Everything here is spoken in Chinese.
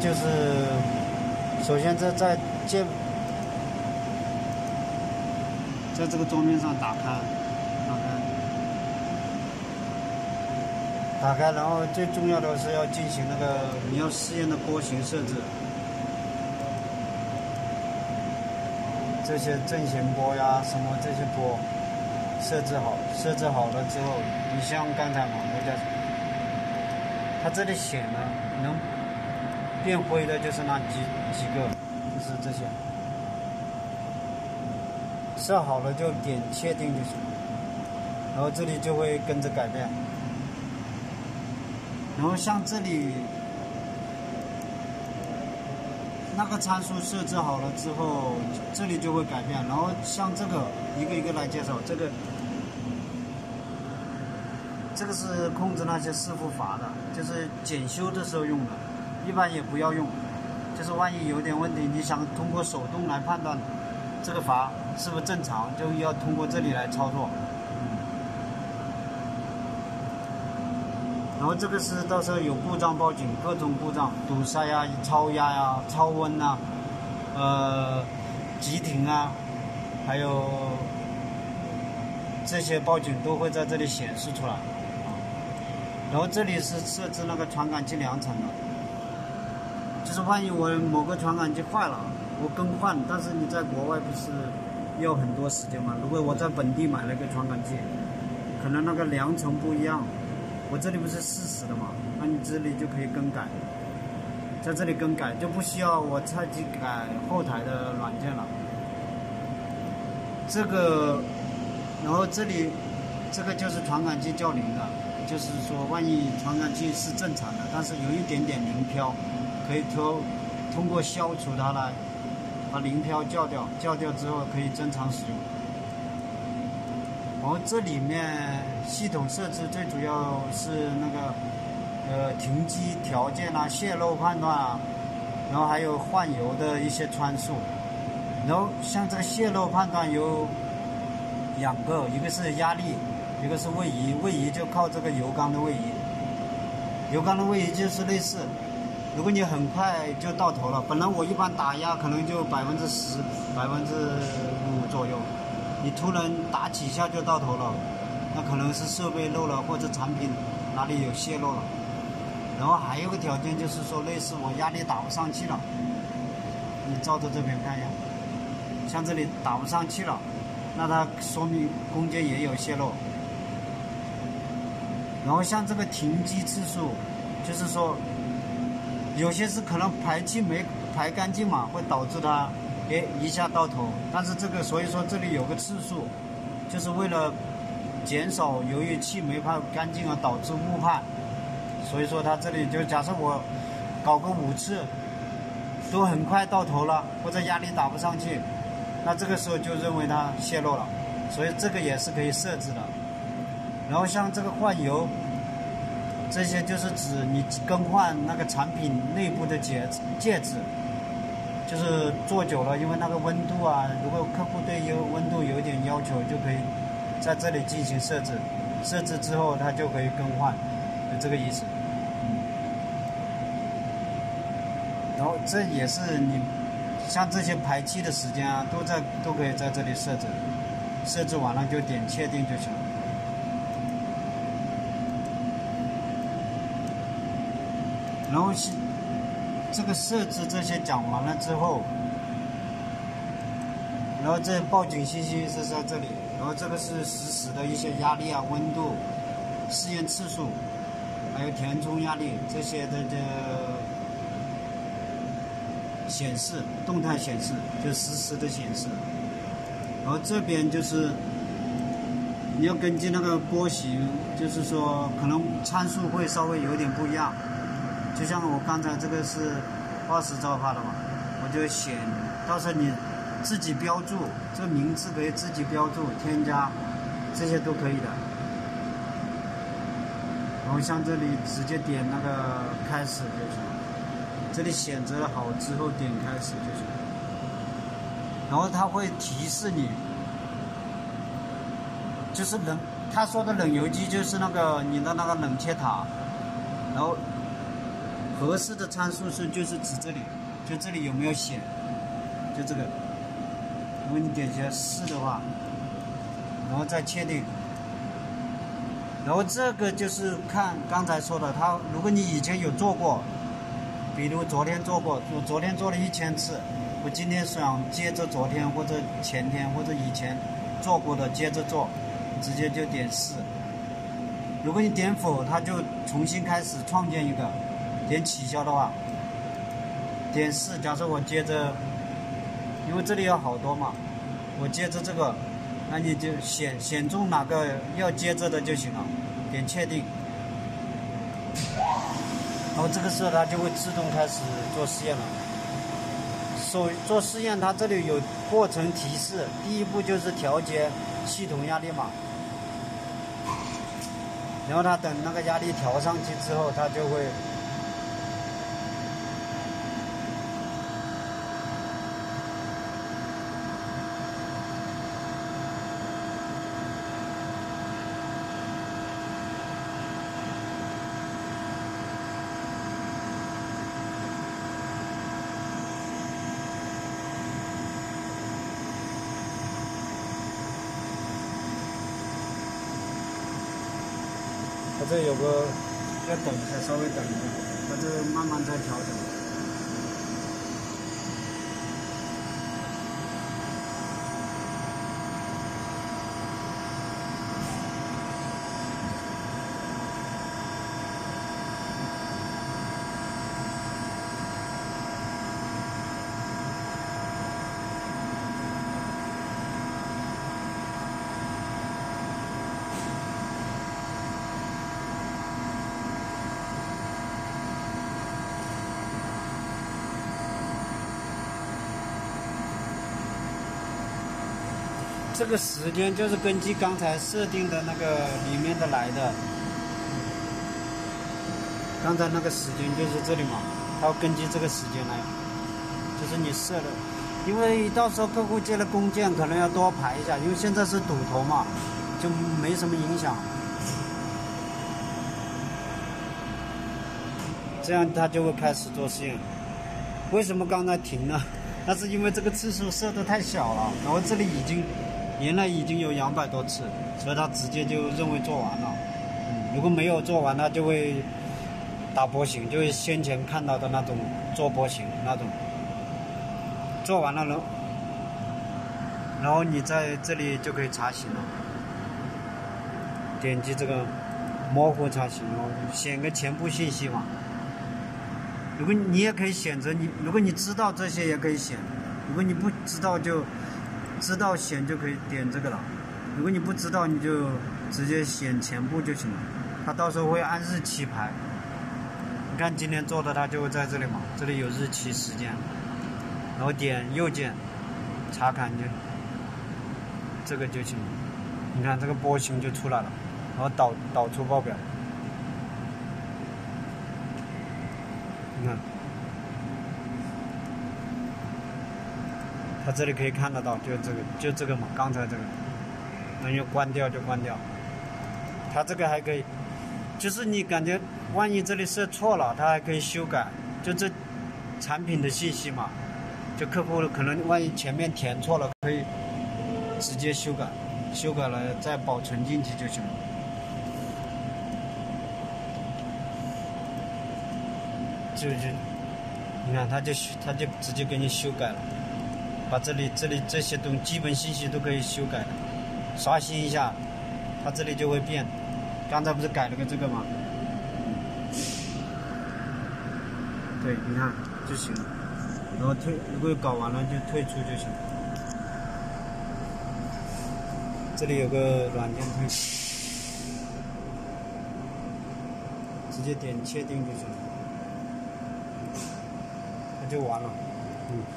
就是首先在这个桌面上打开，然后最重要的是要进行那个你要试验的波形设置，这些正弦波呀什么这些波设置好了之后，你像刚才嘛，它这里显呢能变灰的就是那几个，就是这些。设好了就点确定就行，然后这里就会跟着改变。然后像这里那个参数设置好了之后，这里就会改变。然后像这个一个一个来介绍，这个是控制那些师傅阀的，就是检修的时候用的，一般也不要用。就是万一有点问题，你想通过手动来判断这个阀是不是正常，就要通过这里来操作。然后这个是到时候有故障报警，各种故障，堵塞呀、超压呀、超温啊、急停啊，还有这些报警都会在这里显示出来。然后这里是设置那个传感器2层的，就是万一我某个传感器坏了，我更换，但是你在国外不是要很多时间嘛？如果我在本地买了个传感器，可能那个2层不一样。我这里不是40的嘛，那你这里就可以更改，在这里更改就不需要我再去改后台的软件了。这个，然后这里这个就是传感器校铃的，就是说万一传感器是正常的，但是有一点点零飘，可以通过消除它来把零飘校掉之后可以正常使用。然后这里面系统设置最主要是那个停机条件啊、泄漏判断啊，然后还有换油的一些参数。然后像这个泄漏判断有2个，一个是压力，一个是位移。位移就靠这个油缸的位移。油缸的位移就是类似，如果你很快就到头了，本来我一般打压可能就10%、5%左右。你突然打几下就到头了，那可能是设备漏了，或者产品哪里有泄漏了。然后还有个条件就是说，类似我压力打不上去了，你照着这边看一下，像这里打不上去了，那它说明空间也有泄漏。然后像这个停机次数，就是说有些是可能排气没排干净嘛，会导致它一下到头，但是这个所以说这里有个次数，就是为了减少由于气没排干净而导致误判，所以说它这里就假设我搞个5次都很快到头了，或者压力打不上去，那这个时候就认为它泄漏了，所以这个也是可以设置的。然后像这个换油，这些就是指你更换那个产品内部的介质。就是做久了，因为那个温度啊，如果客户对温度有点要求，就可以在这里进行设置。设置之后，它就可以更换，就这个意思。然后这也是你像这些排气的时间啊，都可以在这里设置。设置完了就点确定就行了。然后这个设置这些讲完了之后，然后这报警信息是在这里，然后这个是实时的一些压力啊、温度、试验次数，还有填充压力这些的显示，动态显示，就实时的显示。然后这边就是你要根据那个波形，就是说可能参数会稍微有点不一样。就像我刚才这个是20兆帕的嘛，我就选，到时候你自己标注，这个名字可以自己标注，添加，这些都可以的。然后像这里直接点那个开始就行，这里选择好之后点开始就行。然后它会提示你，就是他说的冷油机就是那个你的那个冷却塔，然后合适的参数是就是指这里，就这里有没有显，就这个。如果你点击是的话，然后再确定。然后这个就是看刚才说的，如果你以前有做过，比如昨天做过，我昨天做了1000次，我今天想接着昨天或者前天或者以前做过的接着做，直接就点是。如果你点否，它就重新开始创建一个。点取消的话，点是。假设我接着，因为这里有好多嘛，我接着这个，那你就选中哪个要接着的就行了，点确定。然后这个时候它就会自动开始做试验了。做试验，它这里有过程提示，第一步就是调节系统压力嘛。然后它等那个压力调上去之后，它就会。它这有个要等一下，稍微等一下，它这慢慢在调整。这个时间就是根据刚才设定的那个里面的来的，刚才那个时间就是这里嘛，它要根据这个时间来，就是你设的，因为到时候客户接了工件可能要多排一下，因为现在是堵头嘛，就没什么影响，这样它就会开始做试验。为什么刚才停了？那是因为这个次数设的太小了，然后这里原来已经有200多次，所以他直接就认为做完了。如果没有做完，他就会打波形，就是先前看到的那种做波形那种。做完了呢，然后你在这里就可以查询了，点击这个模糊查询，然后选个全部信息嘛。如果你也可以选择如果你知道这些也可以选，如果你不知道就知道选就可以点这个了。如果你不知道，你就直接选全部就行了。它到时候会按日期排。你看今天做的，它就会在这里嘛，这里有日期时间，然后点右键查看这个就行了。你看这个波形就出来了，然后导出报表。你看。它这里可以看得到，就这个嘛，刚才这个，那就关掉就关掉。它这个还可以，就是你感觉万一这里设错了，它还可以修改，就这产品的信息嘛，就客户可能万一前面填错了，可以直接修改，修改了再保存进去就行了。你看，它就直接给你修改了。把这里这些基本信息都可以修改的，刷新一下，它这里就会变。刚才不是改了个这个吗？对，你看就行了。然后如果搞完了就退出就行。这里有个软件退，直接点确定就行了，它就完了。